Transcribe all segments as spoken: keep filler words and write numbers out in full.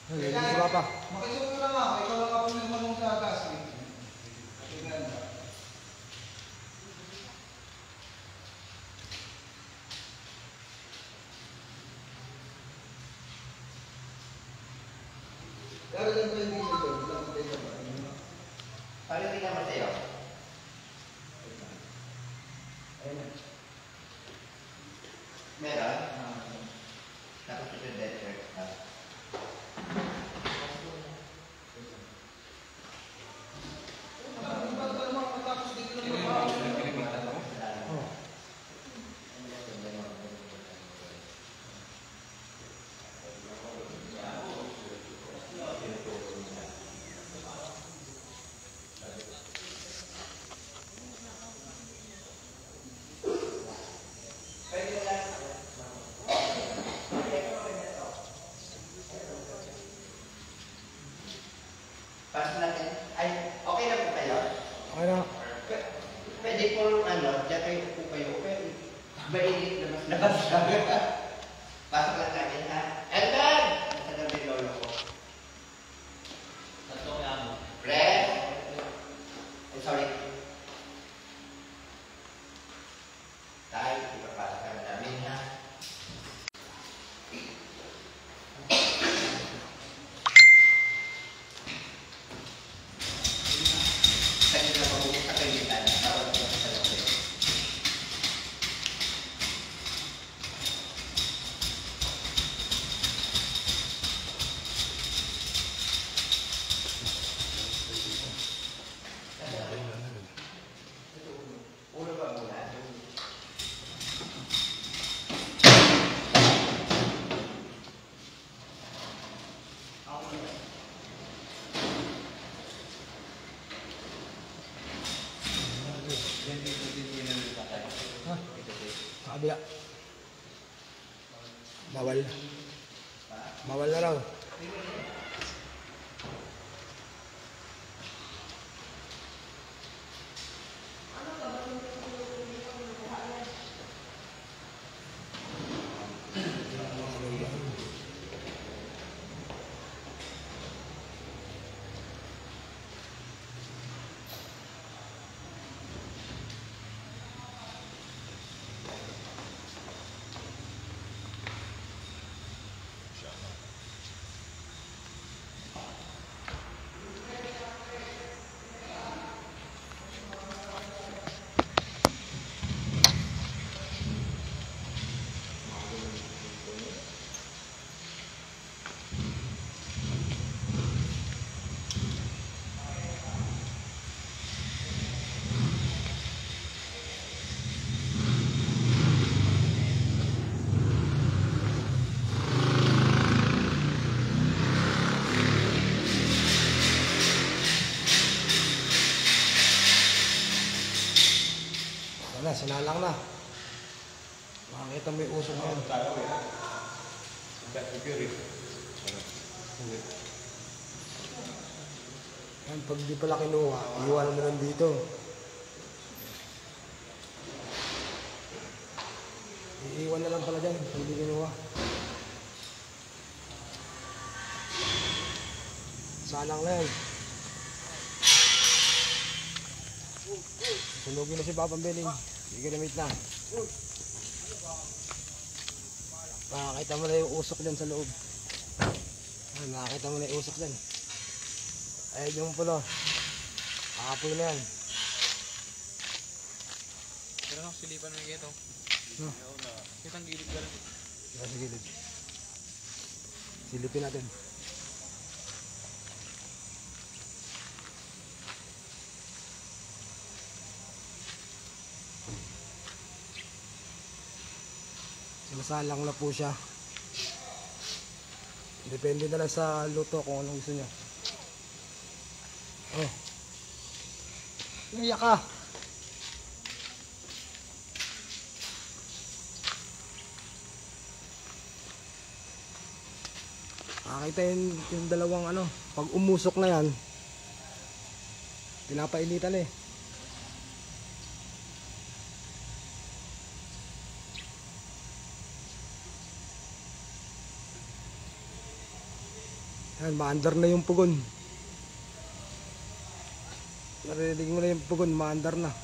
Hindi ba pa? Makisuyo lang ako. Ikaw lang ako yung manong sa gas. Pero lang ko yung dito. Paano tingnan mo sa'yo? Meron? Tapos ito yung dead shirt. Pasok natin. Ay, okay na po kayo? Okay na. P- Pwede po, ano, dyan kayo po kayo. Pwede. Mainit na mas labas. Pasok lang natin, ha? Elton! Nasa na may lolo ko. Tatlong yamo. Fred! I'm sorry. Tayo, ipapasok ka na namin, ha? Kasi na mabubuka kayo yung tanda. Bawal ko sa loob. Ulo ba muna? Ha? Sa kabila. Bawal. Bawal na raw. Wala, sinalang na. Makikita mo yung usok mo. Yan, pag di pala kinuha, iiwanan mo lang dito. Iiwan na lang pala dyan, pag di kinuha. Salang na yan. Sunugin na si Papang Beling. Sige na mate na. Makakita mo na yung usok dyan sa loob. Ay, makakita mo na yung usok dyan. Ayun yung pulo. Kakapoy na yan. Pero nang silipan mo yung ito. No. Kitang gilid ka lang. Sa gilid. Silipin natin. Sinasalang na po siya. Depende na lang sa luto kung anong gusto niya. Oh. Iyak ka. Nakita yung, yung dalawang ano, pag umusok na yan, pinapainitan eh. Yan, maandar na yung pugon. Narinig mo na yung pugon, maandar na.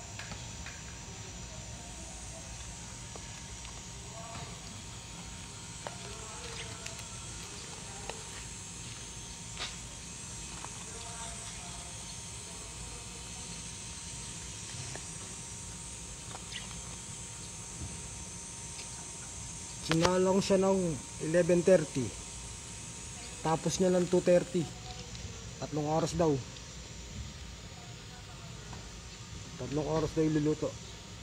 Sinalang siya ng eleven thirty. Tapos niya ng two thirty. Tatlong oras daw. Tatlong oras daw iluluto.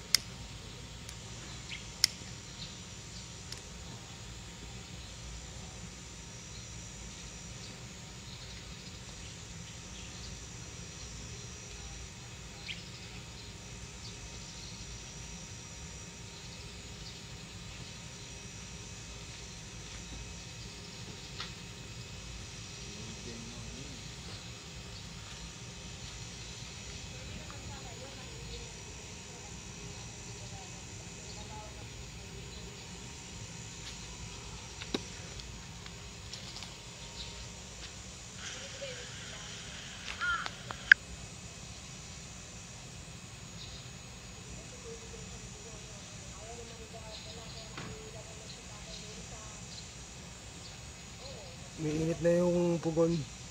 Umiinit na yung pugon.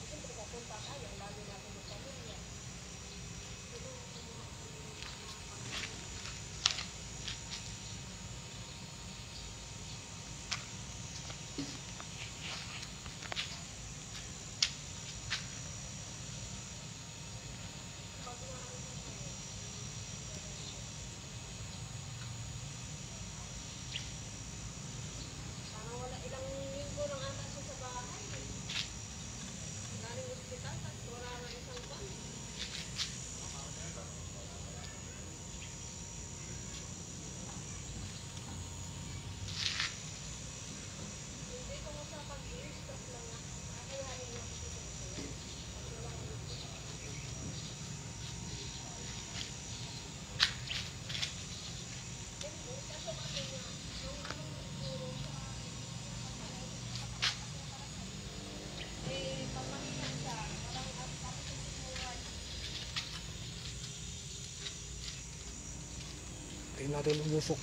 Tayo natin umusok.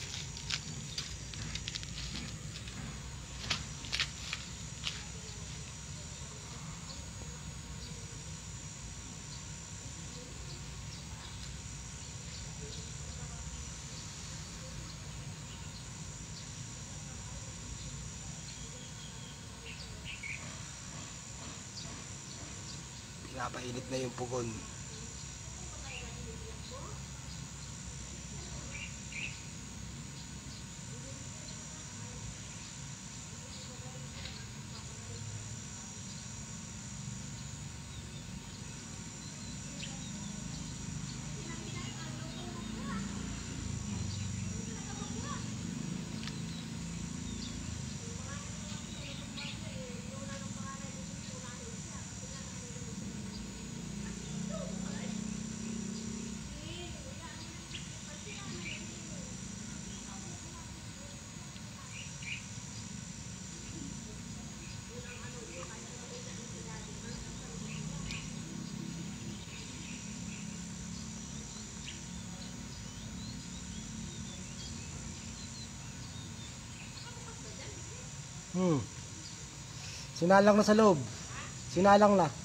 Pinapainit na yung pugon. Hmm. Sinalang na sa loob. Sinalang na.